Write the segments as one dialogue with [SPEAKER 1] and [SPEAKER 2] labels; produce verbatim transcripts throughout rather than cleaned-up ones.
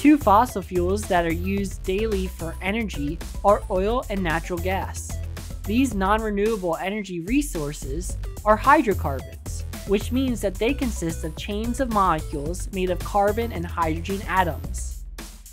[SPEAKER 1] two fossil fuels that are used daily for energy are oil and natural gas. These non-renewable energy resources are hydrocarbons, which means that they consist of chains of molecules made of carbon and hydrogen atoms.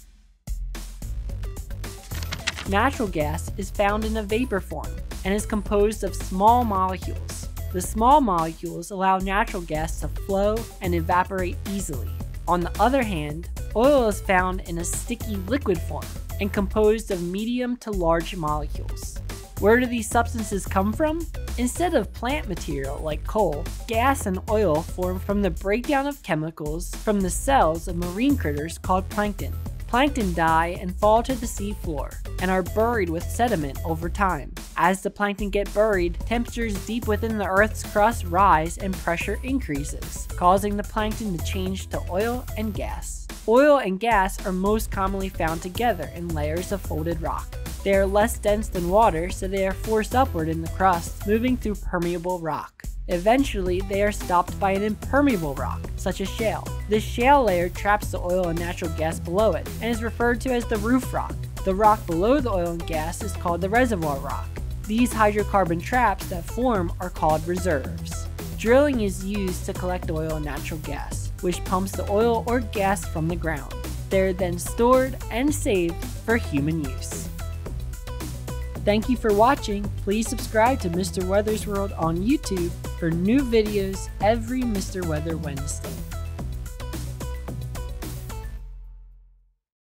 [SPEAKER 1] Natural gas is found in a vapor form and is composed of small molecules. The small molecules allow natural gas to flow and evaporate easily. On the other hand, oil is found in a sticky liquid form and composed of medium to large molecules. Where do these substances come from? Instead of plant material like coal, gas and oil form from the breakdown of chemicals from the cells of marine critters called plankton. Plankton die and fall to the sea floor and are buried with sediment over time. As the plankton get buried, temperatures deep within the Earth's crust rise and pressure increases, causing the plankton to change to oil and gas. Oil and gas are most commonly found together in layers of folded rock. They are less dense than water, so they are forced upward in the crust, moving through permeable rock. Eventually, they are stopped by an impermeable rock, such as shale. This shale layer traps the oil and natural gas below it, and is referred to as the roof rock. The rock below the oil and gas is called the reservoir rock. These hydrocarbon traps that form are called reserves. Drilling is used to collect oil and natural gas, which pumps the oil or gas from the ground. They are then stored and saved for human use. Thank you for watching. Please subscribe to Mister Weather's World on YouTube for new videos every Mister Weather Wednesday.